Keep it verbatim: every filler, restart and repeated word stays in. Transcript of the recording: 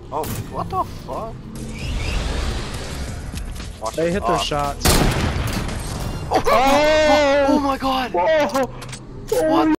Oh, what the fuck? Watch They this. hit Oh. their shots. Oh, oh, oh my god! Whoa! What